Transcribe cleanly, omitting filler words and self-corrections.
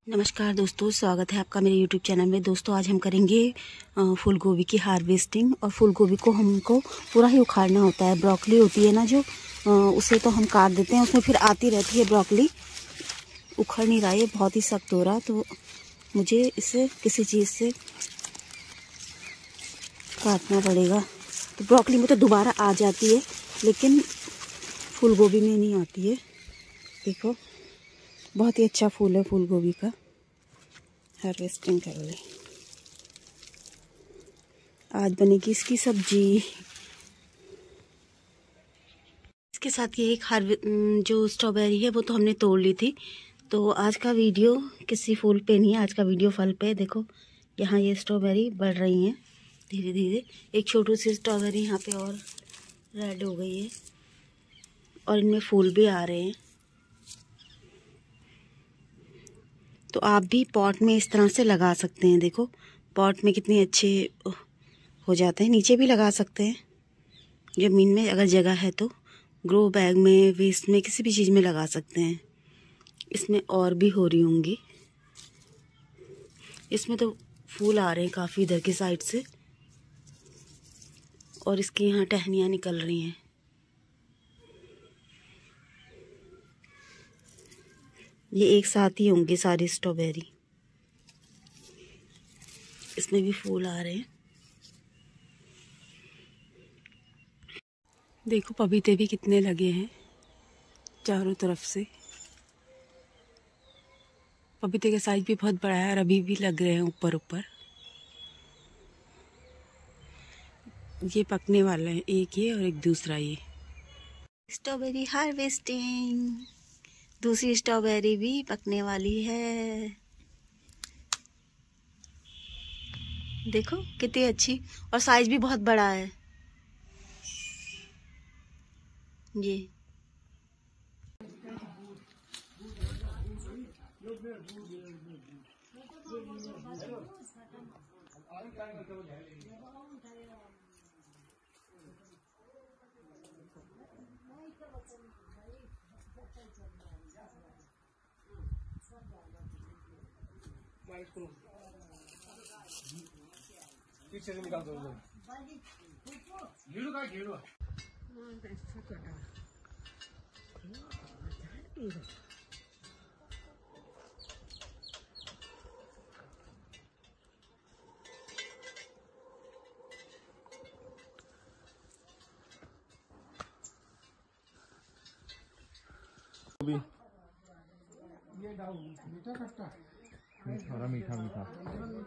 नमस्कार दोस्तों, स्वागत है आपका मेरे YouTube चैनल में। दोस्तों आज हम करेंगे फूल गोभी की हार्वेस्टिंग। और फूल गोभी को हमको पूरा ही उखाड़ना होता है। ब्रोकली होती है ना जो, उसे तो हम काट देते हैं, उसमें फिर आती रहती है ब्रोकली। उखड़ नहीं रहा है, बहुत ही सख्त हो रहा, तो मुझे इसे किसी चीज़ से काटना पड़ेगा। तो ब्रोकली में तो दोबारा आ जाती है, लेकिन फूल गोभी में नहीं आती है। देखो बहुत ही अच्छा फूल है फूल गोभी का। हार्वेस्टिंग कर ले। आज बनेगी इसकी सब्जी। इसके साथ ये एक जो स्ट्रॉबेरी है वो तो हमने तोड़ ली थी। तो आज का वीडियो किसी फूल पे नहीं है, आज का वीडियो फल पे है। देखो यहाँ ये स्ट्रॉबेरी बढ़ रही हैं धीरे धीरे। एक छोटी सी स्ट्रॉबेरी यहाँ पे और रेड हो गई है, और इनमें फूल भी आ रहे हैं। तो आप भी पॉट में इस तरह से लगा सकते हैं। देखो पॉट में कितने अच्छे हो जाते हैं। नीचे भी लगा सकते हैं ज़मीन में अगर जगह है तो। ग्रो बैग में, वेस्ट में, किसी भी चीज़ में लगा सकते हैं। इसमें और भी हो रही होंगी। इसमें तो फूल आ रहे हैं काफ़ी इधर की साइड से, और इसकी यहाँ टहनियाँ निकल रही हैं। ये एक साथ ही होंगी सारी स्ट्रॉबेरी। इसमें भी फूल आ रहे हैं। देखो पपीते भी कितने लगे हैं चारों तरफ से। पपीते का साइज भी बहुत बड़ा है और अभी भी लग रहे हैं ऊपर ऊपर। ये पकने वाला है, एक ये और एक दूसरा ये। Strawberry harvesting. दूसरी स्ट्रॉबेरी भी पकने वाली है। देखो कितनी अच्छी, और साइज भी बहुत बड़ा है ये। पीछे से निकाल दो घेरो का घेरो। ये मीठा खट्टा, मीठा मीठा मीठा।